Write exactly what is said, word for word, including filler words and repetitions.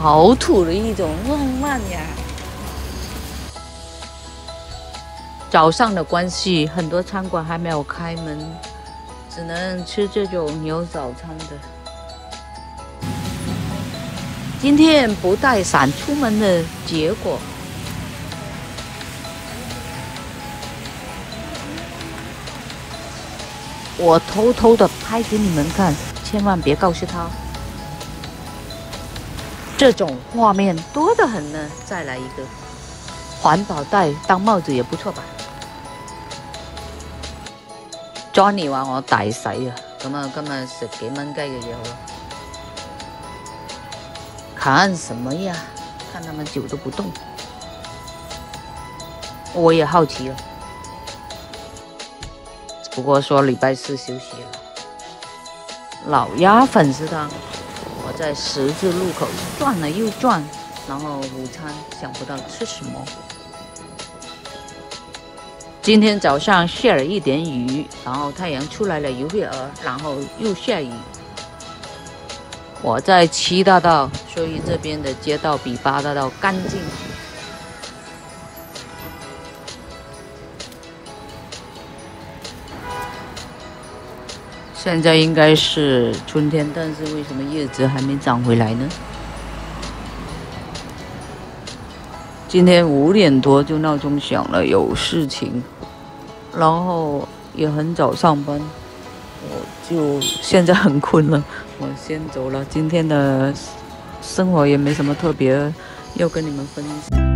好土的一种浪漫呀！早上的关系，很多餐馆还没有开门，只能吃这种有早餐的。今天不带伞出门的结果，我偷偷的拍给你们看，千万别告诉他。这种画面多得很呢。再来一个，环保袋当帽子也不错吧。Johnny 話我大洗啊，咁啊今日食幾蚊雞嘅嘢好咯。看什麼呀？看那麼久都不動，我也好奇了。不過說禮拜四休息了。老鴨粉絲湯，我在十字路口轉了又轉，然後午餐想不到吃什麼。今天早上下了一點雨，然後太陽出來了一會兒，然後又下雨。我在七大道，所以這邊的街道比八大道乾淨。現在應該是春天，但是為什麼葉子還沒長回來呢？今天五點多就鬧鐘響了，有事情，然後也很早上班，我就現在很困了，我先走了。今天的生活也沒什麼特別要跟你們分享。